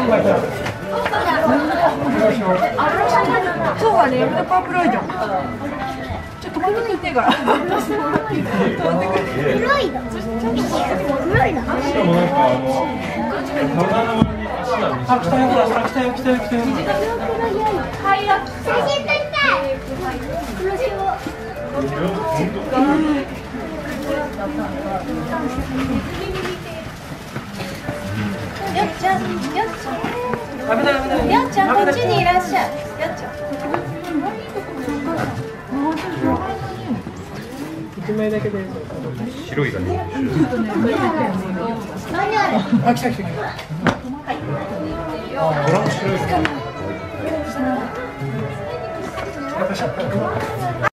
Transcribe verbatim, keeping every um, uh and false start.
そうはね、やめたパープルアイじゃん。ちょっとこの見てから。黒いの。黒いの。 しかもなんかあの体の上に足が短い。来たよ来たよ来たよ来たよ。 写真撮りたい。黒潮。よっちゃん、よっちゃん。よっちゃん、こっちにいらっしゃい。よっちゃん。 一枚だけで。 白いがね。 何あれ。 あ、来た来た来た。 あ、ブランコ白い。